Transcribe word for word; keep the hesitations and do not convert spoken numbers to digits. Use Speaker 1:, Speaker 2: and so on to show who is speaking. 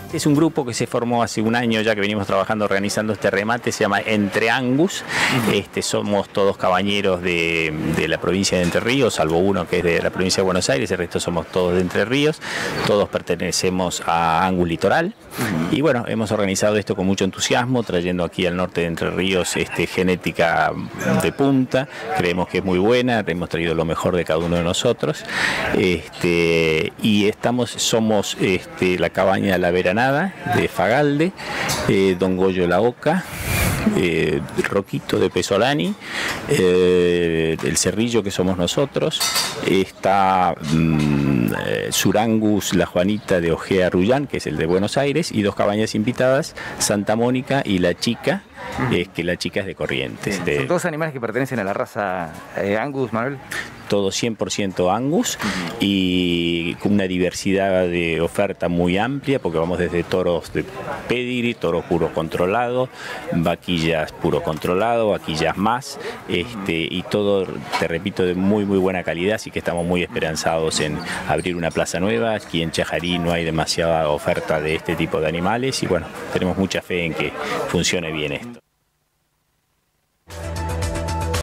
Speaker 1: Este es un grupo que se formó hace un año ya que venimos trabajando organizando este remate, se llama Entre Angus. Este, somos todos cabañeros de, de la provincia de Entre Ríos, salvo uno que es de la provincia de Buenos Aires, el resto somos todos de Entre Ríos, todos pertenecemos a Angus Litoral. Y bueno, hemos organizado esto con mucho entusiasmo, trayendo aquí al norte de Entre Ríos este, genética de punta, creemos que es muy buena, hemos traído lo mejor de cada uno de nosotros, este, y estamos, somos este, la cabaña La Veranada de Fagalde, eh, Don Goyo La Oca, Eh, Roquito de Pesolani, eh, el Cerrillo que somos nosotros, está mm, eh, Surangus La Juanita de Ojea Rullán, que es el de Buenos Aires, y dos cabañas invitadas, Santa Mónica y La Chica, es que La Chica es de Corrientes.
Speaker 2: Sí.
Speaker 1: De,
Speaker 2: ¿Son todos animales que pertenecen a la raza eh, Angus, Manuel?
Speaker 1: Todo cien por ciento Angus y con una diversidad de oferta muy amplia, porque vamos desde toros de pedigree, toros puro controlado, vaquillas puro controlado, vaquillas más, este, y todo, te repito, de muy muy buena calidad, así que estamos muy esperanzados en abrir una plaza nueva. Aquí en Chajarí no hay demasiada oferta de este tipo de animales y bueno, tenemos mucha fe en que funcione bien esto.